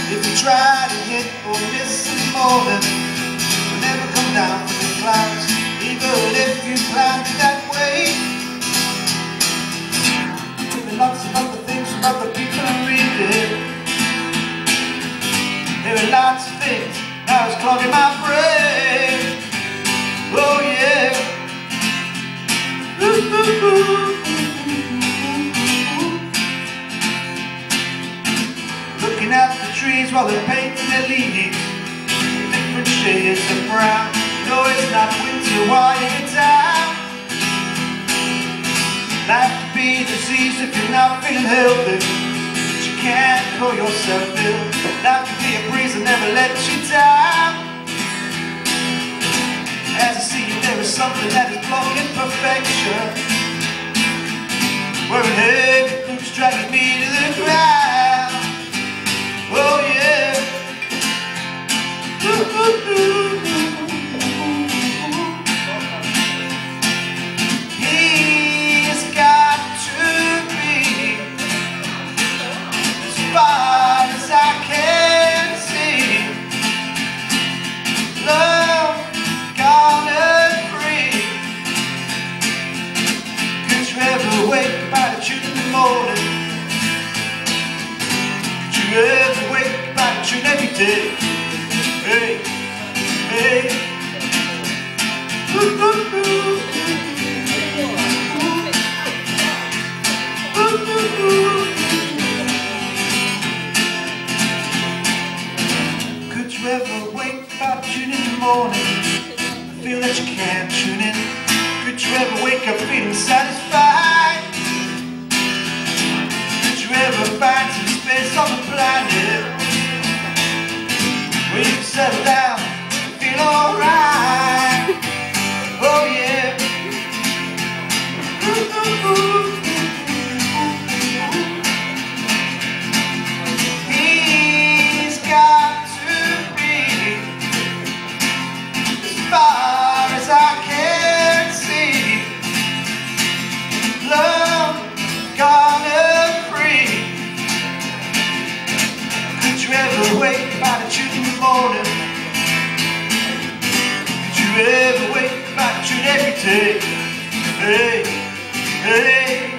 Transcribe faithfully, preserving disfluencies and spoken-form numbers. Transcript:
If you try to hit or miss in the morning, you'll never come down from the clouds, even if you planned it that way. Hearing lots of other things from other people and reading, hearing lots of things, now it's clogging my brain. Oh yeah. Ooh, ooh, ooh. Looking at the trees while they're painting their leaves in different shades of brown. No, it's not winter while you're in town. Life could be diseased if you're not feeling healthy, but you can't call yourself ill. Life could be a breeze that never lets you down. As I see you, there is something that is blocking perfection, wearing heavy boots dragging me to the ground. Oh yeah. Ooh, ooh, ooh. He's got to be as far as I can see. Love gone and free. Could you ever wake by the tune in the morning? Could you ever wake by the tune every day? Hey, hey. Ooh, ooh, ooh. Ooh, ooh, ooh. Could you ever wake by the tune in the morning and feel that you can't tune in? Could you ever wake up feeling satisfied? Could you ever find some space on the planet where you can settle down and feel alright? Oh yeah. Ooh, ooh, ooh. He's got to be as far as I can see. Love gone and free. Could you ever wake by the tune in the morning? Could you ever wake by the tune every day? Hey, hey.